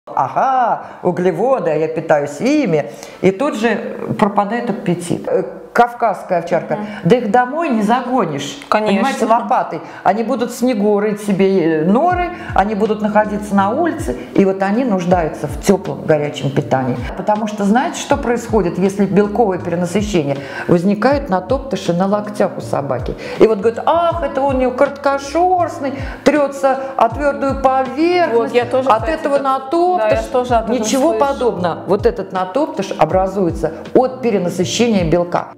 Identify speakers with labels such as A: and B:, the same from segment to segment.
A: Ага, углеводы, а я питаюсь ими, и тут же пропадает аппетит. Кавказская овчарка, да их домой не загонишь,
B: конечно,
A: понимаете, лопатой. Они будут в снегу рыть себе норы, они будут находиться на улице, и вот они нуждаются в теплом, горячем питании. Потому что знаете, что происходит, если белковое перенасыщение? Возникают натоптыши на локтях у собаки. И вот говорят, ах, это у нее короткошерстный, трется о твердую поверхность,
B: вот, я тоже,
A: от
B: кстати,
A: этого натоптыш.
B: Да,
A: ничего подобного. Вот этот натоптыш образуется от перенасыщения белка.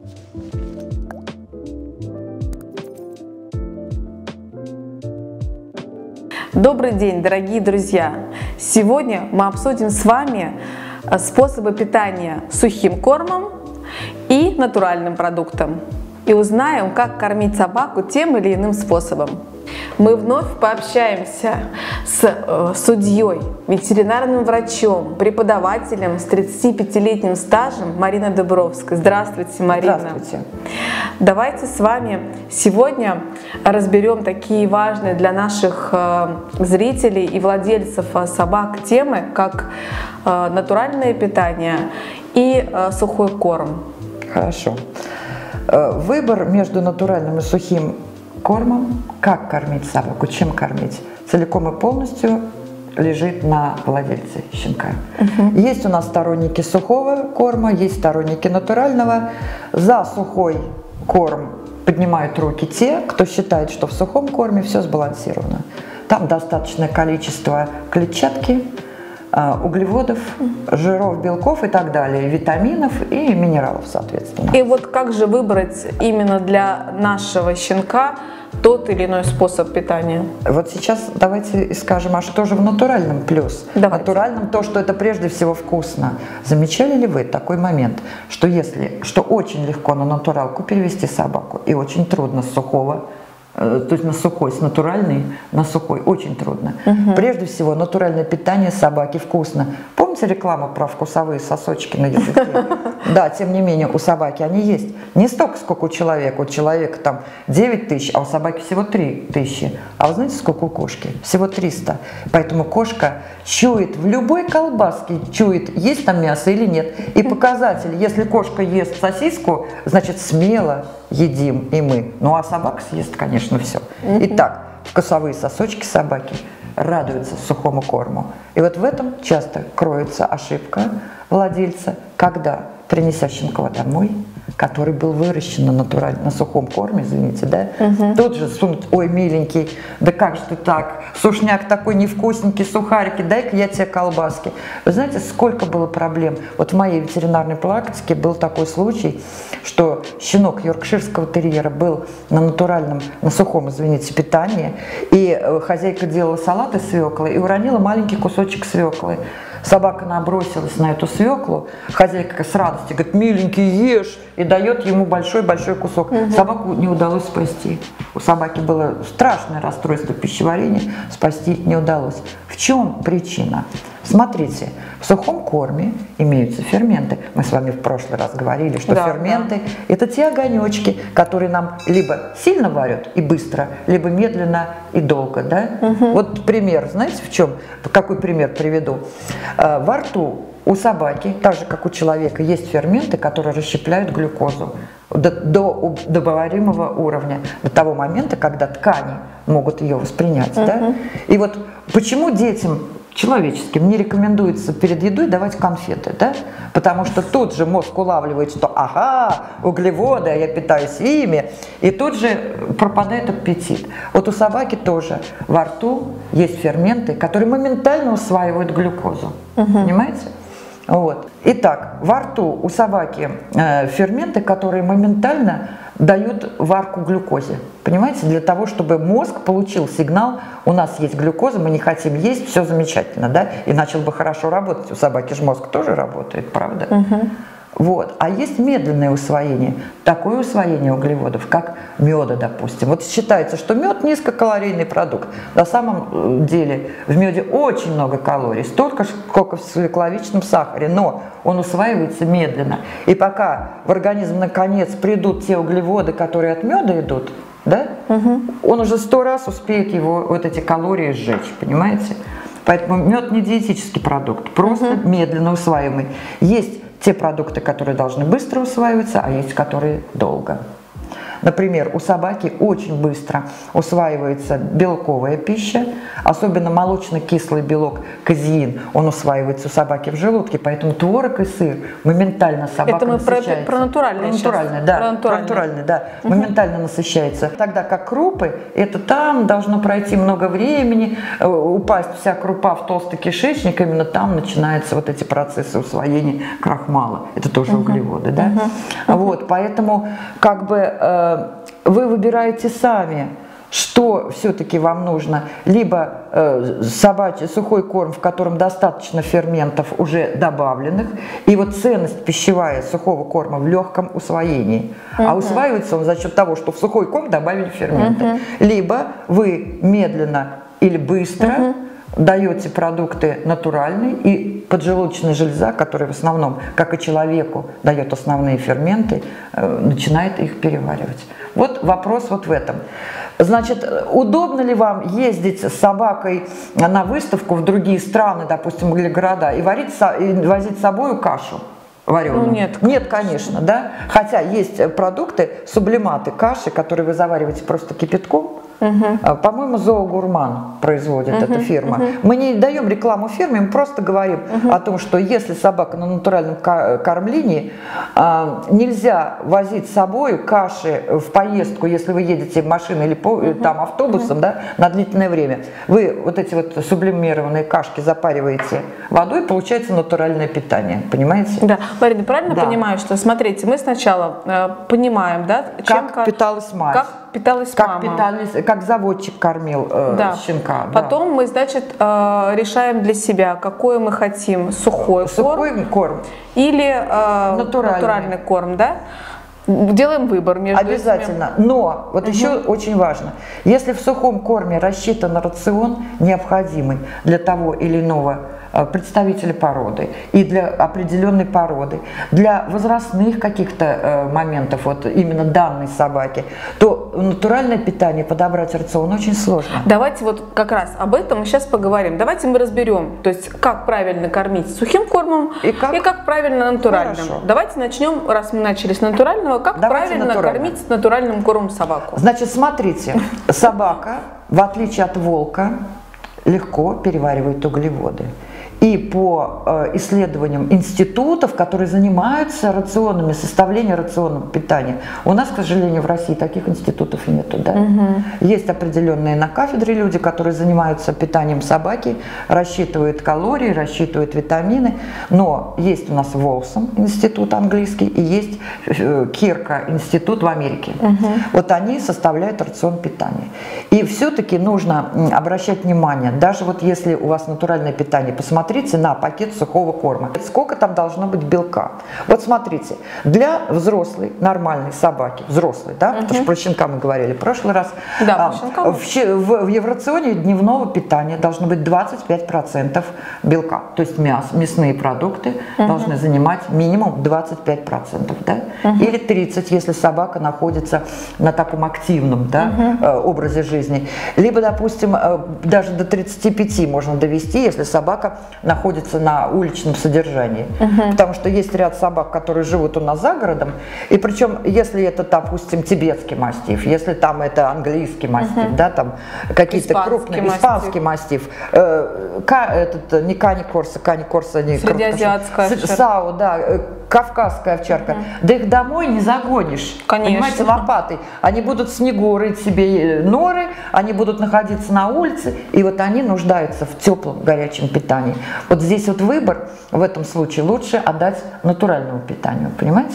B: Добрый день, дорогие друзья! Сегодня мы обсудим с вами способы питания сухим кормом и натуральным продуктом. И узнаем, как кормить собаку тем или иным способом. Мы вновь пообщаемся с судьей, ветеринарным врачом, преподавателем с 35-летним стажем Мариной Дубровской. Здравствуйте, Марина.
A: Здравствуйте.
B: Давайте с вами сегодня разберем такие важные для наших зрителей и владельцев собак темы, как натуральное питание и сухой корм.
A: Хорошо. Выбор между натуральным и сухим кормом, как кормить собаку, чем кормить, целиком и полностью лежит на владельце щенка. Есть у нас сторонники сухого корма, есть сторонники натурального. За сухой корм поднимают руки те, кто считает, что в сухом корме все сбалансировано. Там достаточное количество клетчатки, углеводов, жиров, белков и так далее, витаминов и минералов, соответственно.
B: И вот как же выбрать именно для нашего щенка тот или иной способ питания? Вот
A: сейчас давайте и скажем, а что же в натуральном плюс? В натуральном то, что это прежде всего вкусно. Замечали ли вы такой момент, что очень легко на натуралку перевести собаку и очень трудно с сухого, то есть на сухой, с натуральной на сухой, очень трудно. Прежде всего, натуральное питание собаки вкусно. Помните рекламу про вкусовые сосочки на языке? Да, тем не менее, у собаки они есть. Не столько, сколько у человека. У человека там 9 тысяч, а у собаки всего 3 тысячи. А вы знаете, сколько у кошки? Всего 300. Поэтому кошка чует в любой колбаске, чует, есть там мясо или нет. И показатель, если кошка ест сосиску, значит смело едим и мы. Ну а собака съест, конечно, все. Итак, вкусовые сосочки собаки радуются сухому корму. И вот в этом часто кроется ошибка владельца, когда, принеся щенка домой, который был выращен на сухом корме, извините, да, тут же сунуть, ой, миленький, да как же ты так, сушняк такой невкусненький, сухарики, дай-ка я тебе колбаски. Вы знаете, сколько было проблем? Вот в моей ветеринарной практике был такой случай, что щенок йоркширского терьера был на натуральном, на сухом, извините, питании, и хозяйка делала салат из свеклы и уронила маленький кусочек свеклы. Собака набросилась на эту свеклу, хозяйка с радостью говорит, миленький, ешь, и дает ему большой-большой кусок. Собаку не удалось спасти. У собаки было страшное расстройство пищеварения, спасти не удалось. В чем причина? Смотрите, в сухом корме имеются ферменты. Мы с вами в прошлый раз говорили, что ферменты – это те огонечки, которые нам либо сильно варят и быстро, либо медленно и долго. Да? Вот пример, знаете, в чем? Какой пример приведу? Во рту у собаки, так же как у человека, есть ферменты, которые расщепляют глюкозу до добываемого уровня, до того момента, когда ткани могут ее воспринять. Да? И вот почему детям человеческим не рекомендуется перед едой давать конфеты, да? Потому что тут же мозг улавливает, что ага, углеводы, а я питаюсь ими, и тут же пропадает аппетит. Вот у собаки тоже во рту есть ферменты, которые моментально усваивают глюкозу, понимаете? Вот. Итак, во рту у собаки ферменты, которые моментально дают варку глюкозе. Понимаете, для того, чтобы мозг получил сигнал, у нас есть глюкоза, мы не хотим есть, все замечательно, да, и начал бы хорошо работать. У собаки же мозг тоже работает, правда? Вот. А есть медленное усвоение, такое усвоение углеводов, как меда, допустим. Вот считается, что мед низкокалорийный продукт. На самом деле в меде очень много калорий, столько, сколько в свекловичном сахаре, но он усваивается медленно. И пока в организм наконец придут те углеводы, которые от меда идут, да, он уже 100 раз успеет его, вот эти калории сжечь, понимаете? Поэтому мед не диетический продукт, просто медленно усваиваемый. Есть те продукты, которые должны быстро усваиваться, а есть, которые долго. Например, у собаки очень быстро усваивается белковая пища, особенно молочно-кислый белок казеин, он усваивается у собаки в желудке, поэтому творог и сыр моментально собака насыщается.
B: Это мы про натуральный
A: натуральный, да, моментально насыщается. Тогда как крупы, это там должно пройти много времени, упасть вся крупа в толстый кишечник, именно там начинаются вот эти процессы усвоения крахмала. Это тоже углеводы, да? Вот, поэтому как бы вы выбираете сами, что все-таки вам нужно. Либо собачий сухой корм, в котором достаточно ферментов уже добавленных, и вот ценность пищевая сухого корма в легком усвоении. А усваивается он за счет того, что в сухой корм добавили ферменты. Либо вы медленно или быстро даете продукты натуральные, и поджелудочная железа, которая в основном, как и человеку, дает основные ферменты, начинает их переваривать. Вот вопрос вот в этом. Значит, удобно ли вам ездить с собакой на выставку в другие страны, допустим, или города, и возить с собой кашу вареную?
B: Ну, нет.
A: Нет, конечно, да. Хотя есть продукты, сублиматы каши, которые вы завариваете просто кипятком. По-моему, Зоогурман производит эта фирма. Мы не даем рекламу фирме, мы просто говорим о том, что если собака на натуральном кормлении, нельзя возить с собой каши в поездку, если вы едете машиной или там автобусом, да, на длительное время. Вы вот эти вот сублимированные кашки запариваете водой, получается натуральное питание, понимаете?
B: Да, Марина, правильно понимаю, что, смотрите, мы сначала понимаем, да,
A: как питалась мать.
B: Как питалась мама.
A: Как заводчик кормил щенка.
B: Потом мы, значит, решаем для себя, какой мы хотим, сухой корм или натуральный корм, да? Делаем выбор между
A: обязательно. Но вот еще очень важно, если в сухом корме рассчитан рацион, необходимый для того или иного представителя породы и для определенной породы, для возрастных каких-то моментов, вот именно данной собаки, то натуральное питание подобрать рацион очень сложно.
B: Давайте вот как раз об этом мы сейчас поговорим. Давайте мы разберем, то есть как правильно кормить сухим кормом и как правильно натуральным.
A: Хорошо.
B: Давайте начнем, раз мы начали с натурального, как правильно кормить с натуральным кормом собаку.
A: Значит, смотрите, собака, в отличие от волка, легко переваривает углеводы. И по исследованиям институтов, которые занимаются рационами, составлением рационного питания, у нас, к сожалению, в России таких институтов нету. Да? Есть определенные на кафедре люди, которые занимаются питанием собаки, рассчитывают калории, рассчитывают витамины. Но есть у нас Волсом институт английский и есть Кирка институт в Америке. Вот они составляют рацион питания. И все-таки нужно обращать внимание, даже вот если у вас натуральное питание, посмотрите на пакет сухого корма. Сколько там должно быть белка? Вот смотрите, для взрослой, нормальной собаки, взрослой, да, потому что про щенка мы говорили в прошлый раз,
B: да,
A: в евроционе дневного питания должно быть 25% белка. То есть мясные продукты должны занимать минимум 25%, да? Или 30%, если собака находится на таком активном, да, образе жизни. Либо, допустим, даже до 35% можно довести, если собака находится на уличном содержании. Потому что есть ряд собак, которые живут у нас за городом, и причем, если это, допустим, тибетский мастиф, если там это английский мастиф, да, там какие-то крупные, испанский мастиф, не кани-корса, не
B: среднеазиатская овчарка.
A: САУ, да, кавказская овчарка. Да их домой не загонишь, понимаете, лопатой. Они будут в снегу рыть себе норы, они будут находиться на улице, и вот они нуждаются в теплом, горячем питании. Вот здесь вот выбор в этом случае лучше отдать натуральному питанию, понимаете?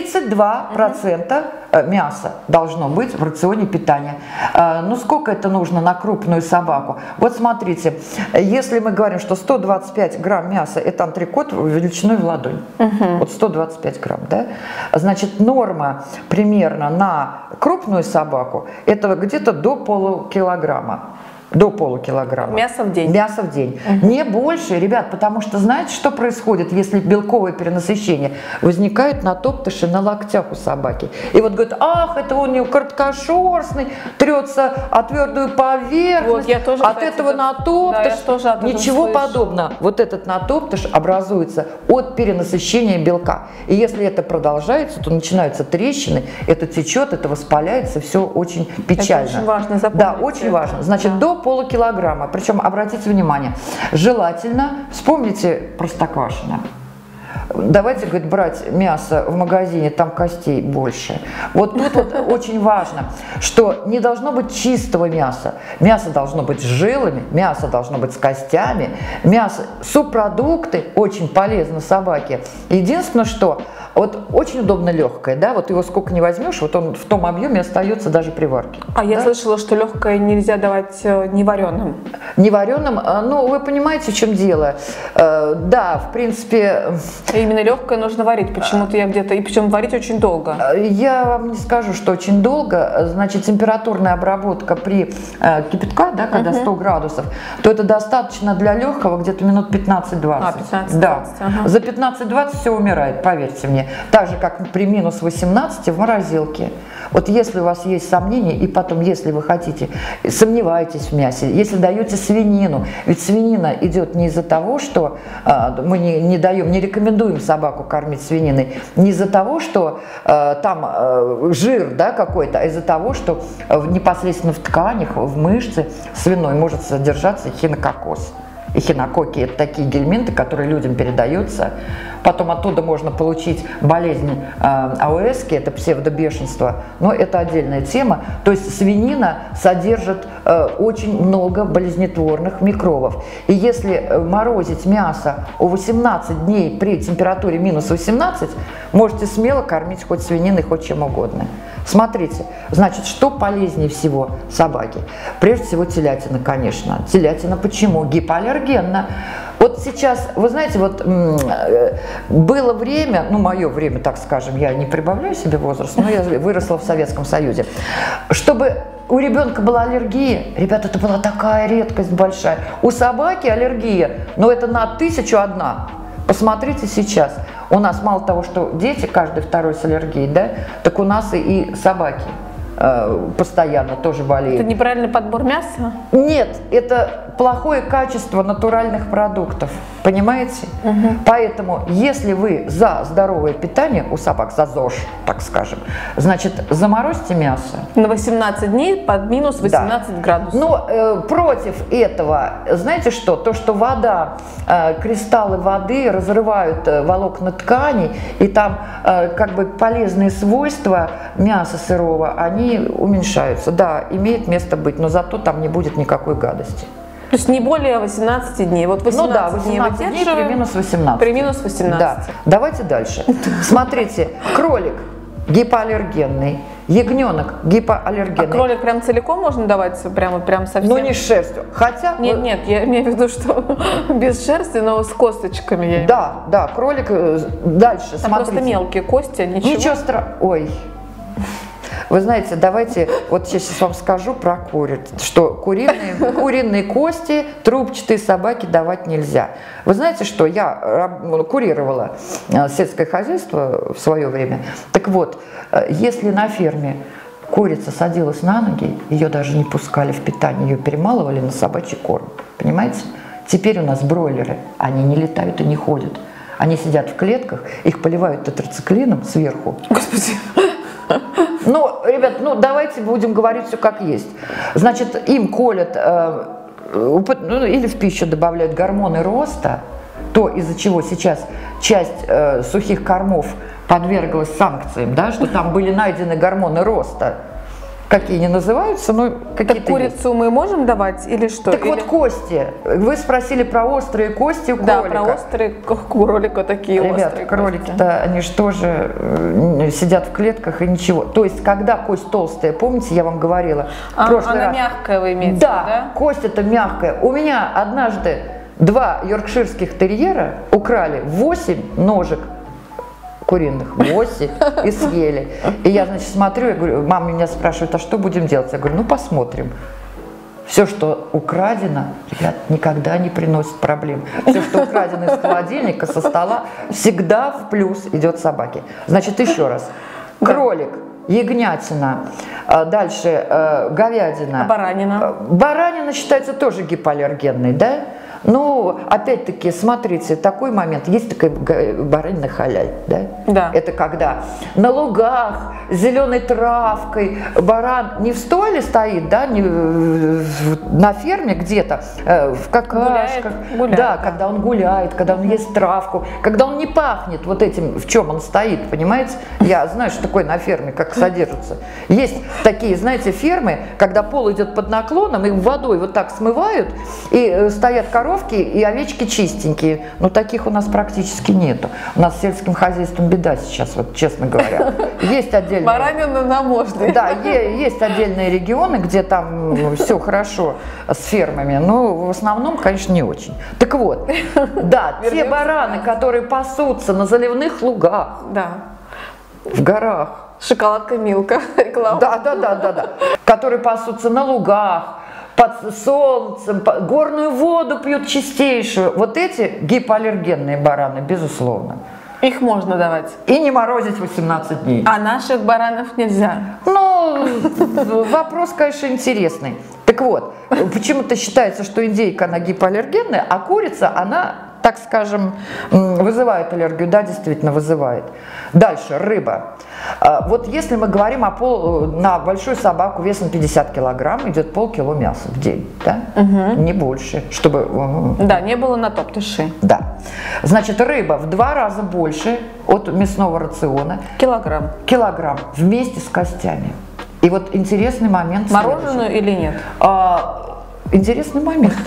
A: 32% мяса должно быть в рационе питания. Ну сколько это нужно на крупную собаку? Вот смотрите, если мы говорим, что 125 грамм мяса это антрекот величиной в ладонь, вот 125 грамм, да? Значит, норма примерно на крупную собаку это где-то до полукилограмма. До полукилограмма.
B: Мясо в день.
A: Мясо в день. Не больше, ребят, потому что знаете, что происходит, если белковое перенасыщение? Возникает натоптыши на локтях у собаки. И вот говорят, ах, это он у него короткошерстный, трется о твердую поверхность,
B: вот, я тоже,
A: от этого натоптыш.
B: Да,
A: ничего подобного. Вот этот натоптыш образуется от перенасыщения белка. И если это продолжается, то начинаются трещины, это течет, это воспаляется, все очень печально.
B: Это очень важно запомнить.
A: Да, очень важно. Значит, до полукилограмма. Причем, обратите внимание, желательно, вспомните Простоквашино. Давайте, говорит, брать мясо в магазине, там костей больше. Вот тут вот очень важно, что не должно быть чистого мяса. Мясо должно быть с жилами, мясо должно быть с костями. Мясо, субпродукты очень полезны собаке. Единственное, что вот очень удобно легкое, да, вот его сколько не возьмешь, вот он в том объеме остается даже при варке.
B: А я слышала, что легкое нельзя давать невареным.
A: Невареным, ну, вы понимаете, в чем дело. Да, в принципе...
B: Именно легкое нужно варить, почему-то я где-то, и причем варить очень долго.
A: Я вам не скажу, что очень долго, значит, температурная обработка при кипятка, да, когда 100 градусов, то это достаточно для легкого где-то минут 15-20.
B: А, 15-20,
A: да.
B: ага.
A: За 15-20 все умирает, поверьте мне. Так же, как при минус 18 в морозилке. Вот если у вас есть сомнения, и потом, если вы хотите, сомневаетесь в мясе, если даете свинину, ведь свинина идет не из-за того, что мы не даем, не рекомендуем собаку кормить свининой, не из-за того, что там жир, да, какой-то, а из-за того, что непосредственно в тканях, в мышце свиной может содержаться эхинококоз. Эхинококки – это такие гельминты, которые людям передаются. Потом оттуда можно получить болезнь АОС, это псевдобешенство, но это отдельная тема. То есть свинина содержит очень много болезнетворных микробов. И если морозить мясо у 18 дней при температуре минус 18, можете смело кормить хоть свининой, хоть чем угодно. Смотрите, значит, что полезнее всего собаке? Прежде всего телятина, конечно. Телятина почему? Гипоаллергенна. Вот сейчас, вы знаете, вот было время, ну мое время, так скажем, я не прибавляю себе возраст, но я выросла в Советском Союзе, чтобы у ребенка была аллергия, ребята, это была такая редкость большая. У собаки аллергия, но это на 1001. Посмотрите сейчас, у нас мало того, что дети, каждый второй с аллергией, да, так у нас и собаки постоянно тоже болеют.
B: Это неправильный подбор мяса?
A: Нет, это плохое качество натуральных продуктов, понимаете? Поэтому, если вы за здоровое питание у собак, за ЗОЖ, так скажем, значит, заморозьте мясо.
B: На 18 дней под минус 18 градусов.
A: Но против этого, знаете что? То, что вода, кристаллы воды разрывают волокна тканей, и там как бы полезные свойства мяса сырого, они уменьшаются. Да, имеет место быть, но зато там не будет никакой гадости.
B: То есть не более 18 дней. Вот 18,
A: ну да, 18 дней при минус 18.
B: При минус 18.
A: Да. Давайте дальше. Смотрите, кролик гипоаллергенный, ягненок гипоаллергенный.
B: А кролик прям целиком можно давать? Прям совсем?
A: Ну не с шерстью. Хотя...
B: Нет, я имею в виду, что без шерсти, но с косточками.
A: Да, кролик дальше,
B: там
A: смотрите.
B: Просто мелкие кости, ничего.
A: Ничего страшного. Ой. Вы знаете, давайте, вот сейчас вам скажу про куриц, что куриные кости, трубчатые собаки давать нельзя. Вы знаете, что я курировала сельское хозяйство в свое время. Так вот, если на ферме курица садилась на ноги, ее даже не пускали в питание, ее перемалывали на собачий корм. Понимаете? Теперь у нас бройлеры, они не летают и не ходят. Они сидят в клетках, их поливают тетрациклином сверху.
B: Господи.
A: Ну, ребят, ну давайте будем говорить все как есть. Значит, им колят или в пищу добавляют гормоны роста, то, из-за чего сейчас часть сухих кормов подверглась санкциям, да, что там были найдены гормоны роста. Какие не называются, но какие-то. Так
B: курицу мы можем давать или что?
A: Так вот кости. Вы спросили про острые кости у кролика.
B: Да, про острые кролика такие.
A: Ребят,
B: острые
A: кролики-то, они же тоже сидят в клетках и ничего. То есть, когда кость толстая, помните, я вам говорила?
B: Она мягкая, вы имеете в виду, да?
A: Да, кость это мягкая. У меня однажды 2 йоркширских терьера украли 8 ножек куриных, 8, и съели. И я, значит, смотрю, я говорю, мама меня спрашивает, а что будем делать? Я говорю, ну посмотрим. Все, что украдено, ребят, никогда не приносит проблем. Все, что украдено из холодильника, со стола, всегда в плюс идет собаке. Значит, еще раз. Кролик, ягнятина, дальше говядина.
B: А баранина?
A: Баранина считается тоже гипоаллергенной, да? Ну, опять-таки, смотрите, такой момент. Есть такая баранина халяль, да?
B: Да.
A: Это когда на лугах с зеленой травкой баран не в стойле стоит, да, не на ферме где-то, в какашках.
B: Гуляет.
A: Да, когда он гуляет, когда он ест травку, когда он не пахнет вот этим, в чем он стоит, понимаете? Я знаю, что такое на ферме, как содержится. Есть такие, знаете, фермы, когда пол идет под наклоном, их водой вот так смывают, и стоят коровки и овечки чистенькие. Но таких у нас практически нету. У нас с сельским хозяйством беда сейчас, вот честно говоря. Есть отдельные...
B: Баранина на можно.
A: Да, есть отдельные регионы, где там все хорошо с фермами, но в основном, конечно, не очень. Так вот, да, те бараны, которые пасутся на заливных лугах,
B: да,
A: в горах.
B: Шоколадка Милка, реклама.
A: Да. Которые пасутся на лугах, под солнцем, горную воду пьют чистейшую. Вот эти гипоаллергенные бараны, безусловно.
B: Их можно давать.
A: И не морозить 18 дней.
B: А наших баранов нельзя.
A: Ну, вопрос, конечно, интересный. Так вот, почему-то считается, что индейка, она гипоаллергенная, а курица, она, так скажем, вызывает аллергию. Да, действительно вызывает. Дальше, рыба. Вот если мы говорим на большую собаку весом 50 килограмм, идет полкило мяса в день, да? Не больше, чтобы...
B: Да, не было натоптышей.
A: Да. Значит, рыба в 2 раза больше от мясного рациона. Килограмм вместе с костями. И вот интересный момент.
B: Мороженую или нет?
A: Интересный момент.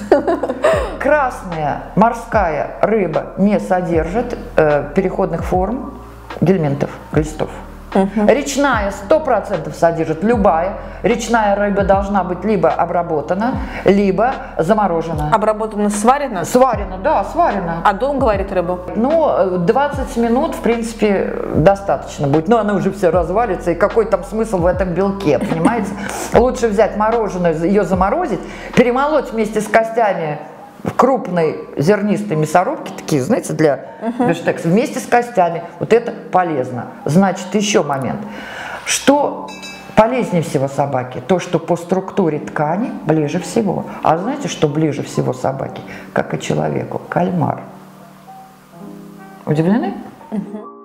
A: Красная морская рыба не содержит переходных форм гельминтов, глистов. Речная 100% содержит любая. Речная рыба должна быть либо обработана, либо заморожена.
B: Обработана, сварена?
A: Сварена, да, сварена.
B: А долго варит рыбу?
A: Ну, 20 минут, в принципе, достаточно будет. Но она уже вся развалится, и какой там смысл в этом белке, понимаете? Лучше взять мороженую, ее заморозить, перемолоть вместе с костями в крупной зернистой мясорубке, такие, знаете, для бифштекса, вместе с костями. Вот это полезно. Значит, еще момент. Что полезнее всего собаке? То, что по структуре ткани ближе всего. А знаете, что ближе всего собаке, как и человеку? Кальмар. Удивлены?